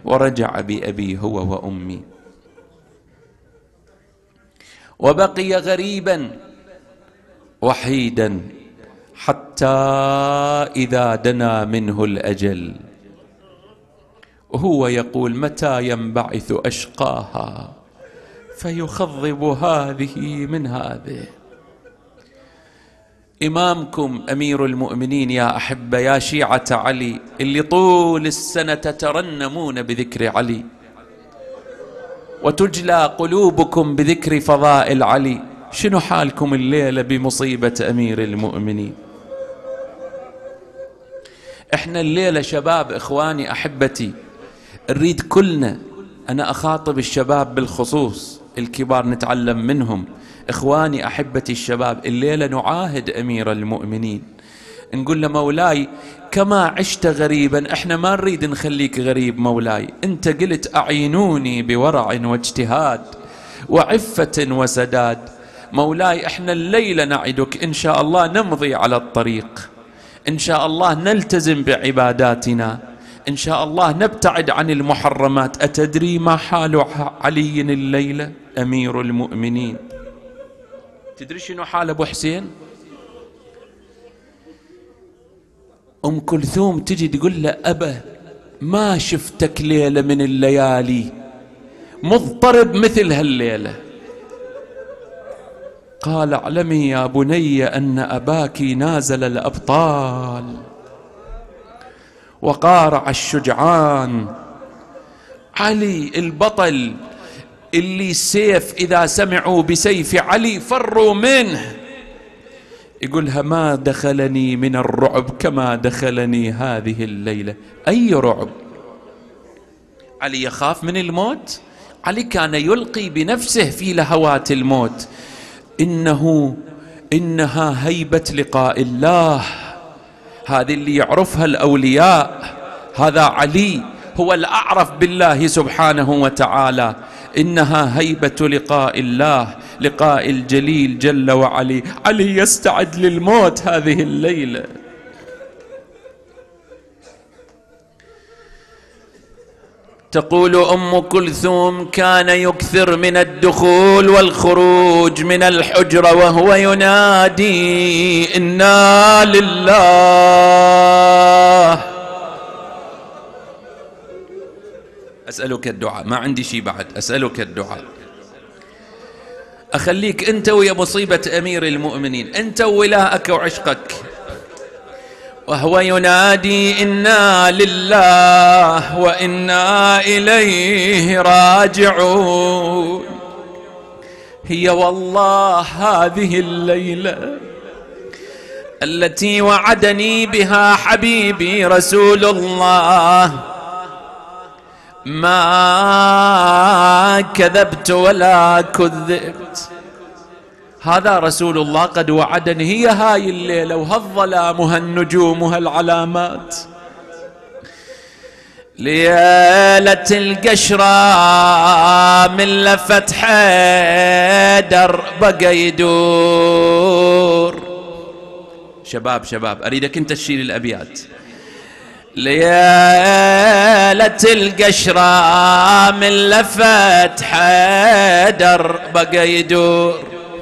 ورجع بأبي هو وأمي، وبقي غريبا وحيدا حتى إذا دنا منه الأجل وهو يقول متى ينبعث أشقاها فيخضب هذه من هذه. إمامكم أمير المؤمنين يا أحبة، يا شيعة علي اللي طول السنة تترنمون بذكر علي وتجلى قلوبكم بذكر فضائل علي، شنو حالكم الليلة بمصيبة أمير المؤمنين؟ احنا الليلة شباب إخواني أحبتي نريد كلنا، أنا أخاطب الشباب بالخصوص، الكبار نتعلم منهم. إخواني أحبتي الشباب الليلة نعاهد أمير المؤمنين، نقول له مولاي كما عشت غريبا احنا ما نريد نخليك غريب مولاي، انت قلت أعينوني بورع واجتهاد وعفة وسداد. مولاي احنا الليلة نعدك إن شاء الله نمضي على الطريق، إن شاء الله نلتزم بعباداتنا، إن شاء الله نبتعد عن المحرمات. أتدري ما حال علي الليلة أمير المؤمنين؟ تدري شنو حال أبو حسين؟ أم كلثوم تجي تقول له أبا ما شفتك ليلة من الليالي مضطرب مثل هالليلة. قال اعلمي يا بني أن أباك نازل الأبطال وقارع الشجعان، علي البطل اللي سيف إذا سمعوا بسيف علي فروا منه. يقولها ما دخلني من الرعب كما دخلني هذه الليلة. أي رعب؟ علي يخاف من الموت؟ علي كان يلقي بنفسه في لهوات الموت. إنها هيبة لقاء الله، هذه اللي يعرفها الأولياء. هذا علي هو الأعرف بالله سبحانه وتعالى. إنها هيبة لقاء الله، لقاء الجليل جل وعلا. علي يستعد للموت هذه الليلة. تقول أم كلثوم كان يكثر من الدخول والخروج من الحجرة وهو ينادي إنا لله. أسألك الدعاء، ما عندي شيء بعد، أسألك الدعاء. أخليك أنت ويا مصيبة أمير المؤمنين، أنت وولاءك وعشقك. وهو ينادي إنا لله وإنا إليه راجعون. هي والله هذه الليلة التي وعدني بها حبيبي رسول الله، ما كذبت ولا كذبت. هذا رسول الله قد وعدني. هي هاي الليلة وهالظلام وهالنجوم وهالعلامات. ليلة القشرة من لفت حيدر بقى يدور. شباب أريدك انت تشيل الأبيات. ليلة القشرة من لفت حيدر بقى يدور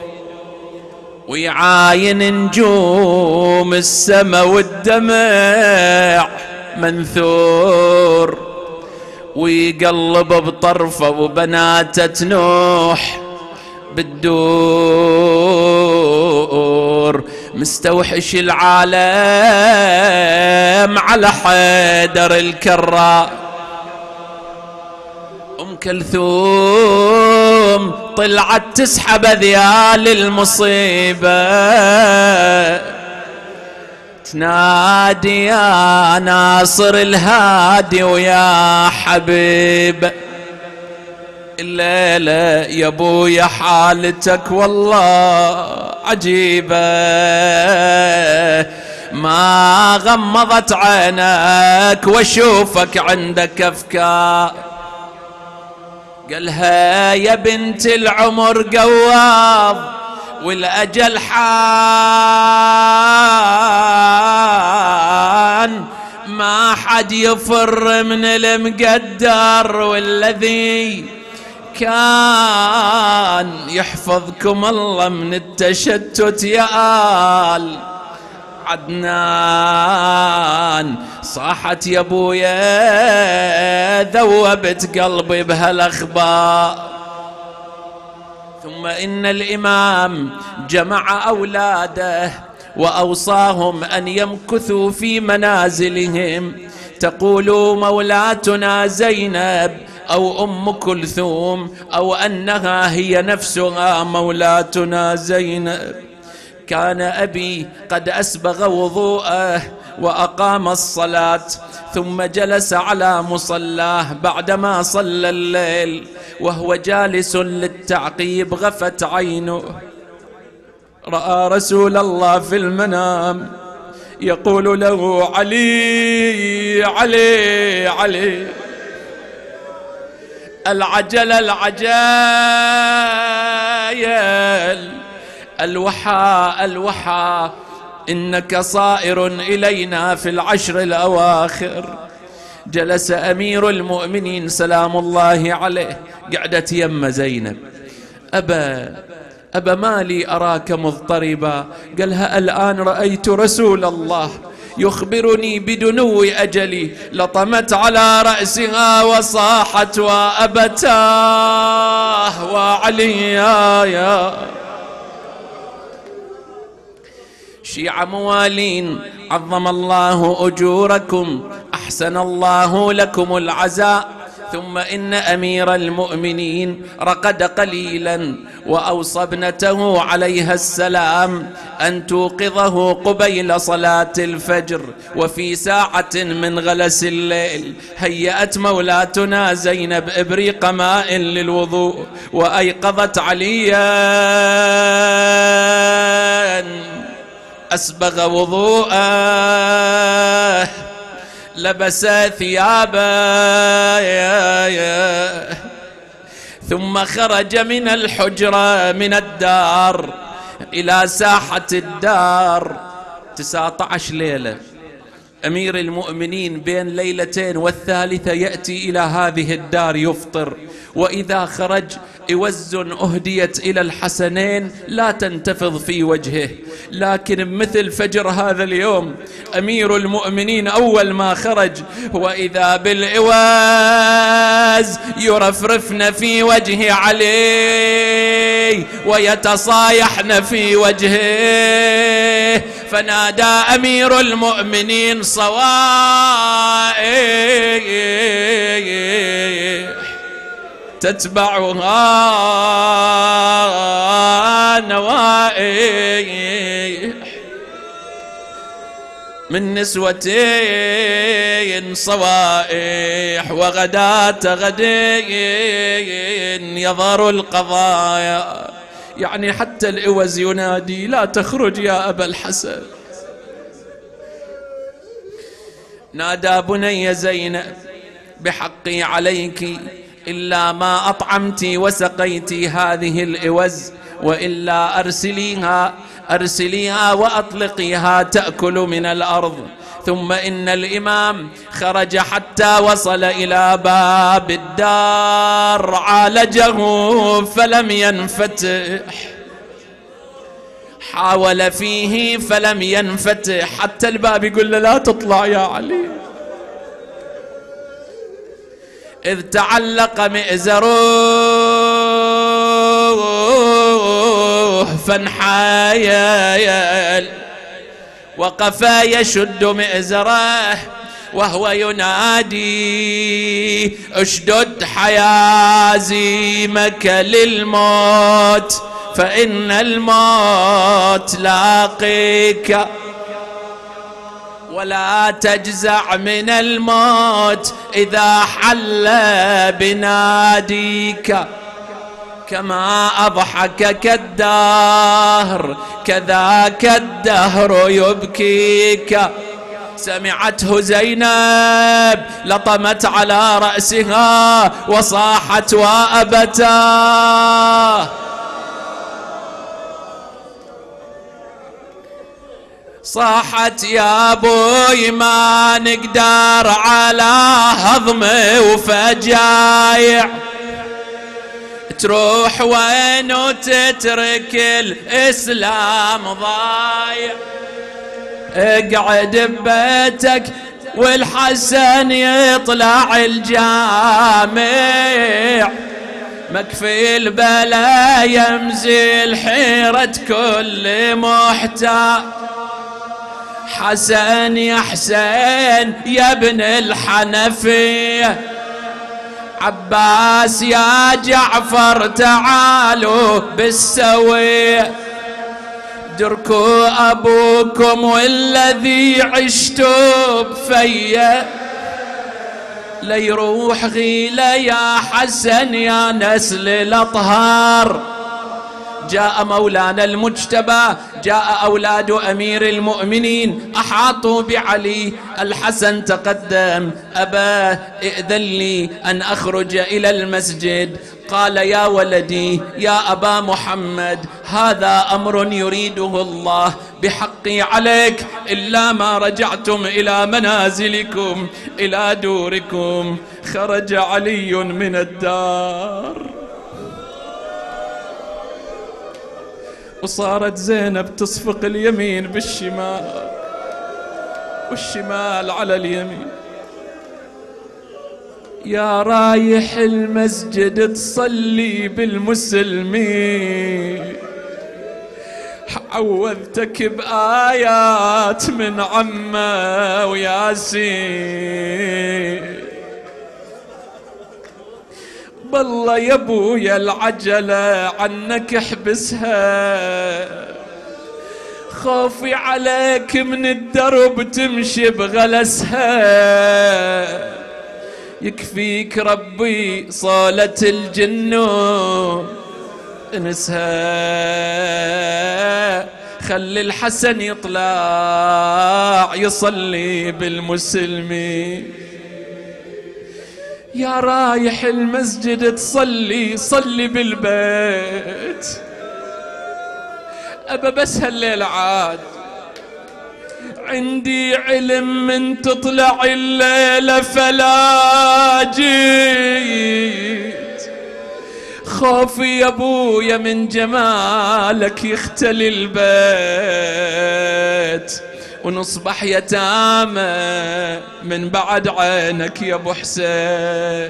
ويعاين نجوم السما والدمع منثور، ويقلب بطرفه وبناته تنوح بالدور. مستوحش العالم على حيدر الكرار. أم كلثوم طلعت تسحب ذيال المصيبة، تنادي يا ناصر الهادي ويا حبيب. الليلة يا ابويا حالتك والله عجيبة، ما غمضت عينك واشوفك عندك افكار. قالها يا بنت العمر قواض والاجل حان، ما حد يفر من المقدر، والذي كان يحفظكم الله من التشتت يا آل عدنان. صاحت يا ابويا ذوبت قلبي بهالاخبار. ثم ان الامام جمع اولاده واوصاهم ان يمكثوا في منازلهم. تقول مولاتنا زينب او ام كلثوم او انها هي نفسها مولاتنا زينب: كان أبي قد أسبغ وضوءه وأقام الصلاة، ثم جلس على مصلاه بعدما صلى الليل، وهو جالس للتعقيب غفت عينه، رأى رسول الله في المنام يقول له: علي علي علي، العجل العجايل، الوحى الوحى، إنك صائر إلينا في العشر الأواخر. جلس أمير المؤمنين سلام الله عليه قعدت يم زينب: أبا ما لي أراك مضطربا؟ قالها: الآن رأيت رسول الله يخبرني بدنو أجلي. لطمت على رأسها وصاحت: وأبتاه وعليا. شيعة موالين، عظم الله أجوركم، أحسن الله لكم العزاء. ثم إن أمير المؤمنين رقد قليلا وأوصى ابنته عليها السلام أن توقظه قبيل صلاة الفجر. وفي ساعة من غلس الليل هيأت مولاتنا زينب إبريق ماء للوضوء وأيقظت عليا، أسبغ وضوءه، لبس ثيابه، ثم خرج من الحجرة من الدار إلى ساحة الدار. 19 ليلة أمير المؤمنين بين ليلتين والثالثة يأتي إلى هذه الدار يفطر، وإذا خرج إوز أهديت إلى الحسنين لا تنتفض في وجهه. لكن مثل فجر هذا اليوم أمير المؤمنين أول ما خرج وإذا بالإواز يرفرفن في وجه علي ويتصايحن في وجهه، فنادى أمير المؤمنين: صوائح تتبعها نوائح، من نسوتين صوائح وغداة غدين يظهر القضايا. يعني حتى الإوز ينادي: لا تخرج يا أبا الحسن. نادى: بني زينب بحقي عليك إلا ما أطعمت وسقيت هذه الإوز، وإلا أرسليها وأطلقيها تأكل من الأرض. ثم إن الإمام خرج حتى وصل إلى باب الدار، عالجه فلم ينفتح، حاول فيه فلم ينفتح، حتى الباب يقول له: لا تطلع يا علي. إذ تعلق مئزروه فانحايل، وقف يشد مئزره وهو ينادي: اشدد حيازيمك للموت فإن الموت لاقيك، ولا تجزع من الموت إذا حل بناديك، كما أضحكك الدهر كذاك الدهر يبكيك. سمعته زينب لطمت على رأسها وصاحت: وأبتاه. صاحت يا ابوي ما نقدر على هضم وفجايع، تروح وين وتترك الإسلام ضايع، اقعد ببيتك والحسن يطلع الجامع، مكفي البلا يمزل حيرة كل محتاج. حسن يا حسين يا ابن الحنفية، عباس يا جعفر تعالوا بالسوية، دركوا أبوكم والذي عشتوا بفيه، ليروح غيلة يا حسن يا نسل الأطهار. جاء مولانا المجتبى، جاء أولاد أمير المؤمنين أحاطوا بعلي. الحسن تقدم، أباه ائذن لي أن أخرج إلى المسجد. قال يا ولدي يا أبا محمد، هذا أمر يريده الله بحقي عليك، إلا ما رجعتم إلى منازلكم إلى دوركم. خرج علي من الدار، وصارت زينب تصفق اليمين بالشمال والشمال على اليمين. يا رايح المسجد تصلي بالمسلمين، عوذتك بآيات من عمه وياسين. بالله يا ابويا العجلة عنك احبسها، خوفي عليك من الدرب تمشي بغلسها. يكفيك ربي صالة الجنون انسها، خلي الحسن يطلع يصلي بالمسلمين. يا رايح المسجد تصلي صلي بالبيت، أبا بس هالليلة عاد عندي علم من تطلع الليلة فلا جيت، خوفي يا ابويا من جمالك يختلي البيت، ونصبح يتامى من بعد عينك يا ابو حسين.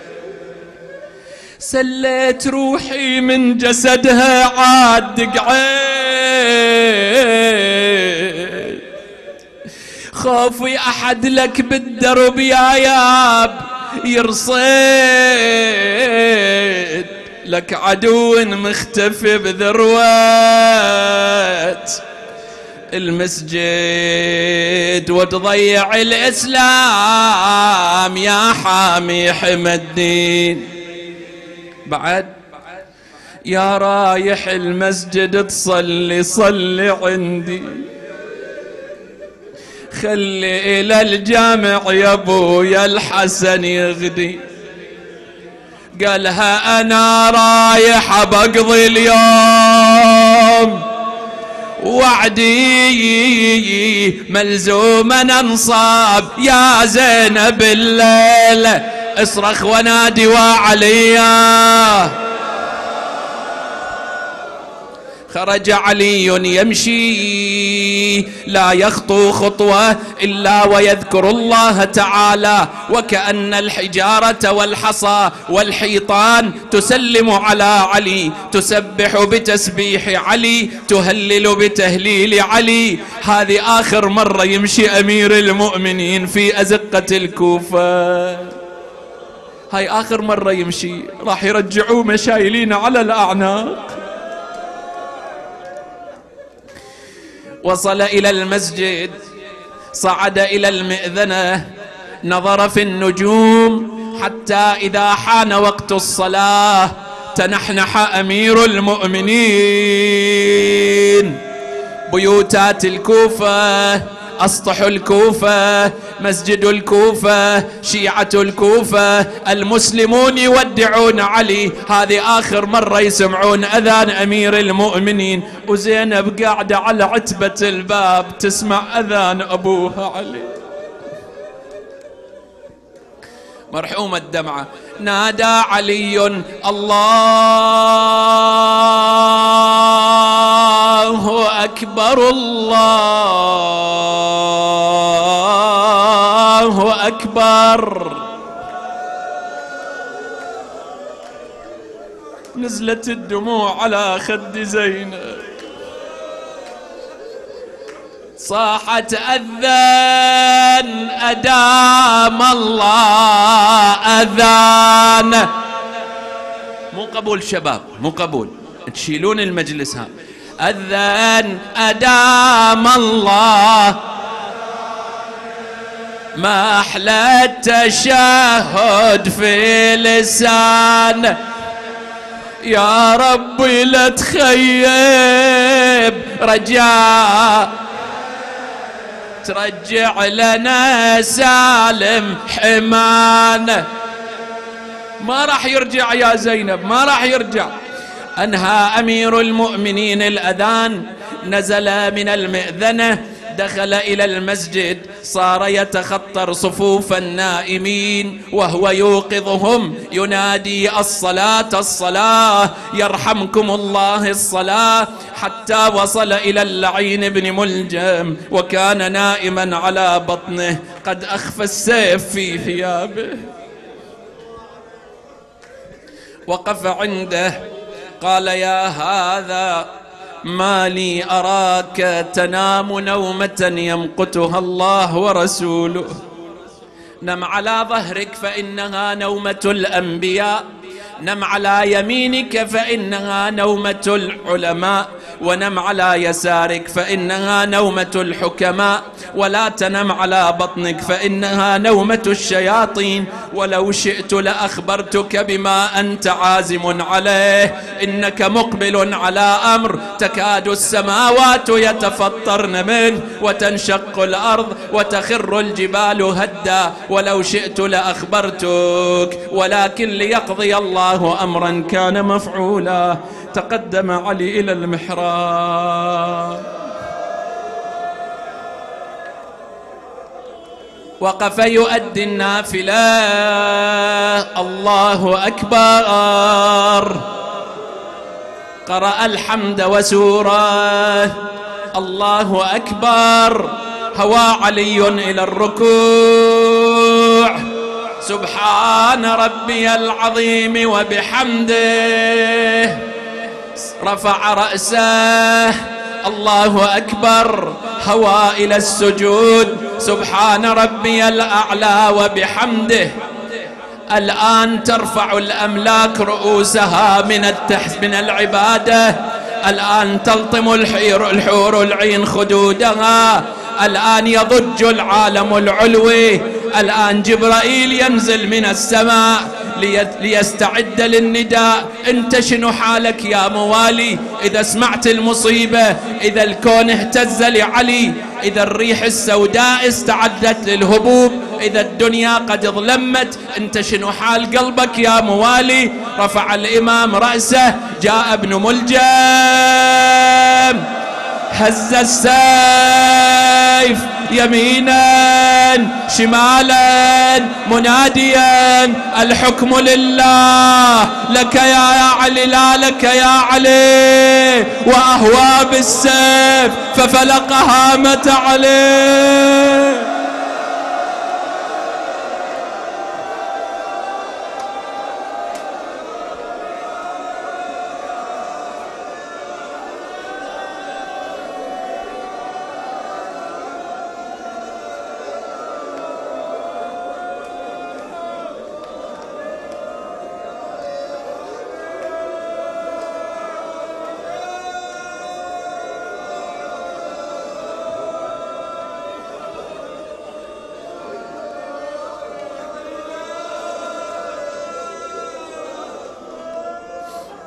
سليت روحي من جسدها عاد قعيت، خوفي احد لك بالدرب يا ياب يرصيد، لك عدو مختفي بذروات المسجد، وتضيع الإسلام يا حامي حمى الدين. بعد يا رايح المسجد تصلي صلي عندي، خلي إلى الجامع يا ابويا الحسن يغدي. قالها أنا رايح بقضي اليوم وعدي ملزوما انصاب، يا زينب الليلة اصرخ ونادي وعليا. خرج علي يمشي لا يخطو خطوة إلا ويذكر الله تعالى، وكأن الحجارة والحصى والحيطان تسلم على علي، تسبح بتسبيح علي، تهلل بتهليل علي. هذه آخر مرة يمشي أمير المؤمنين في أزقة الكوفة، هاي آخر مرة يمشي، راح يرجعوه مشايلين على الأعناق. وصل إلى المسجد، صعد إلى المئذنة، نظر في النجوم حتى إذا حان وقت الصلاة تنحنح أمير المؤمنين. بيوتات الكوفة أسطح الكوفة، مسجد الكوفة، شيعة الكوفة، المسلمون يودعون علي. هذه آخر مرة يسمعون أذان أمير المؤمنين، وزينب قاعدة على عتبة الباب تسمع أذان أبوها علي. مرحومة الدمعة. نادى علي الله أكبر الله أكبر. نزلت الدموع على خد زينب، صاحت أذان أدام الله أذان. مو قبول شباب، مو قبول، تشيلون المجلس. ها أذان أدام الله، ما أحلى التشهد في لسان. يا ربي لا تخيب رجاء، ترجع لنا سالم حمان. ما راح يرجع يا زينب، ما راح يرجع. أنهى أمير المؤمنين الأذان، نزل من المئذنة، دخل إلى المسجد، صار يتخطر صفوف النائمين وهو يوقظهم، ينادي الصلاة الصلاة، يرحمكم الله الصلاة، حتى وصل إلى اللعين بن ملجم، وكان نائما على بطنه قد أخفى السيف في ثيابه. وقف عنده قال يا هذا ما لي أراك تنام نومة يمقتها الله ورسوله. نم على ظهرك فإنها نومة الأنبياء، نم على يمينك فإنها نومة العلماء، ونم على يسارك فإنها نومة الحكماء، ولا تنم على بطنك فإنها نومة الشياطين. ولو شئت لأخبرتك بما أنت عازم عليه، إنك مقبل على أمر تكاد السماوات يتفطرن منه وتنشق الأرض وتخر الجبال هدا. ولو شئت لأخبرتك، ولكن ليقضي الله أمرا كان مفعولا. تقدم علي إلى المحراب، وقف يؤدي النافلة. الله أكبر. قرأ الحمد وسورة. الله أكبر. هوى علي إلى الركوع. سبحان ربي العظيم وبحمده. رفع رأسه. الله أكبر. هوى إلى السجود. سبحان ربي الأعلى وبحمده. الآن ترفع الأملاك رؤوسها من العبادة. الآن تلطم الحور العين خدودها. الآن يضج العالم العلوي. الآن جبرائيل ينزل من السماء ليستعد للنداء. انت شنو حالك يا موالي؟ إذا سمعت المصيبة، إذا الكون اهتز لعلي، إذا الريح السوداء استعدت للهبوب، إذا الدنيا قد ظلمت، انت شنو حال قلبك يا موالي؟ رفع الإمام رأسه. جاء ابن ملجم، هز السيف يمينا شمالا مناديا الحكم لله، لك يا علي لا لك يا علي. وأهوى بالسيف ففلق هامة علي.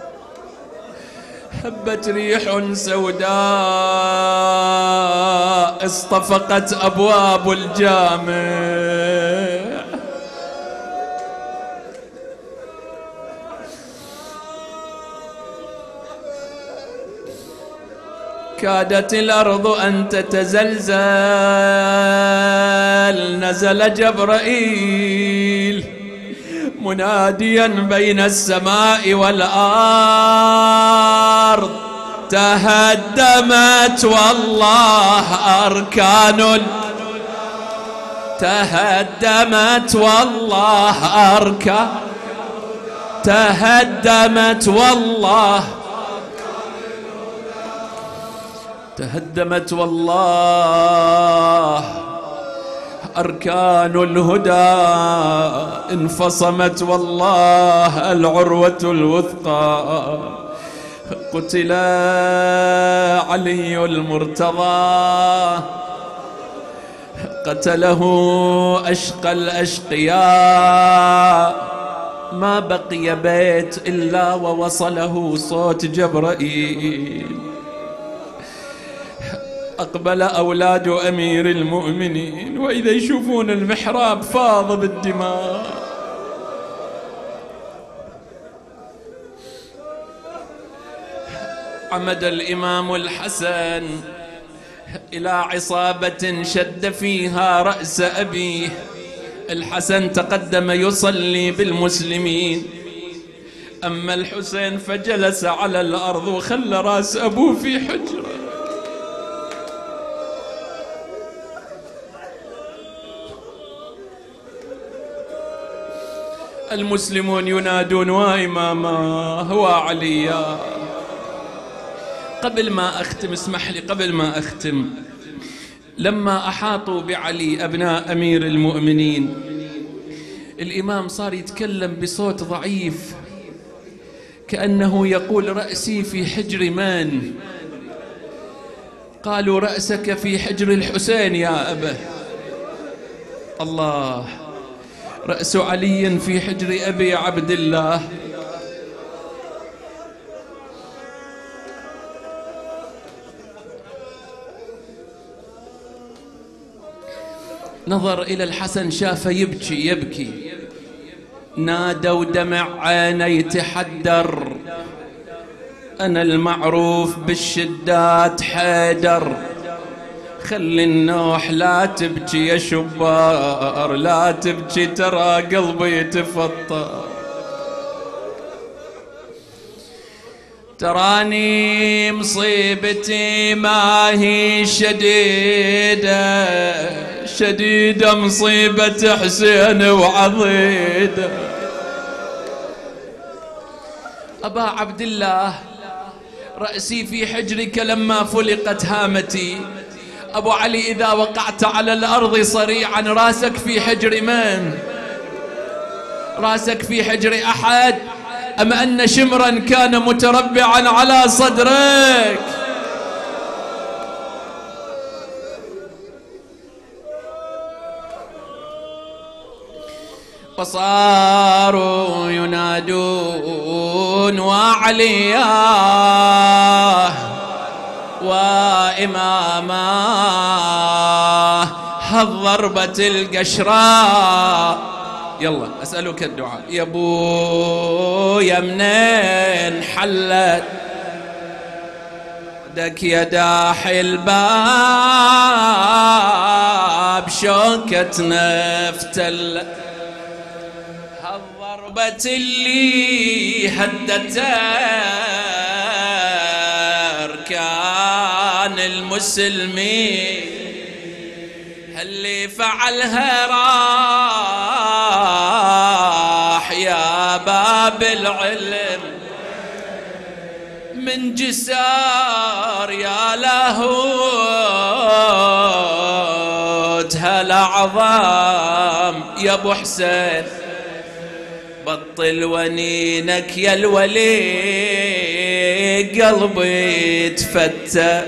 هبت ريح سوداء اصطفقت أبواب الجامع. كادت الأرض أن تتزلزل. نزل جبرائيل مناديا بين السماء والأرض: تهدمت والله أركان، تهدمت والله أركان، تهدمت والله، تهدمت والله أركان الهدى، انفصمت والله العروة الوثقى. قتل علي المرتضى، قتله أشقى الأشقياء. ما بقي بيت إلا ووصله صوت جبرائيل. أقبل أولاد أمير المؤمنين وإذا يشوفون المحراب فاض بالدماء. عمد الإمام الحسن إلى عصابة شد فيها رأس أبيه. الحسن تقدم يصلي بالمسلمين، أما الحسين فجلس على الأرض وخلى رأس أبوه في حجره. المسلمون ينادون: وإماما وعليا. قبل ما أختم، اسمح لي قبل ما أختم، لما أحاطوا بعلي أبناء أمير المؤمنين، الإمام صار يتكلم بصوت ضعيف كأنه يقول: رأسي في حجر من؟ قالوا: رأسك في حجر الحسين يا أبا. الله، رأس علي في حجر أبي عبد الله. نظر إلى الحسن شافه يبكي يبكي. نادوا دمع عيني تحدر: أنا المعروف بالشدات حيدر. خلي النوح لا تبكي يا شبار، لا تبكي ترى قلبي يتفطر. تراني مصيبتي ما هي شديدة، شديدة مصيبة حسين وعضيدة. أبا عبد الله، رأسي في حجرك لما فلقت هامتي. أبو علي، إذا وقعت على الأرض صريعا راسك في حجر من؟ راسك في حجر أحد؟ أم أن شمرا كان متربعا على صدرك؟ وصاروا ينادون: وعلياه وإماماه هالضربة القشراء. يلا أسألك الدعاء يا بويا، منين حلت دك يا داحي الباب، شوكتنا افتلت هالضربة اللي هدت أركان المسلمين. اللي فعلها راح يا باب العلم من جسار يا لاهوت هالأعظام. يا ابو حسين بطل ونينك يا الولي، قلبي تفتت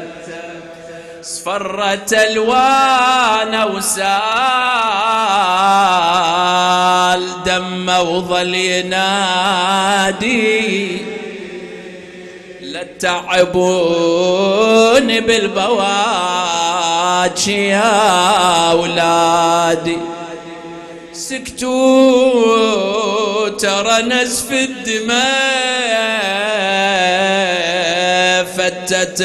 صفرت الوان وسال دم وظل ينادي لا تتعبون بالبواكي يا أولادي، سكتوا ترى نزف الدماء فتت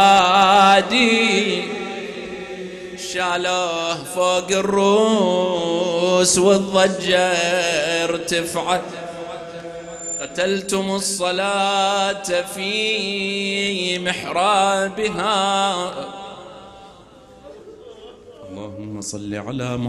فادي، شالوه فوق الروس والضجة ارتفعت، قتلتم الصلاة في محرابها. اللهم صل على محمد.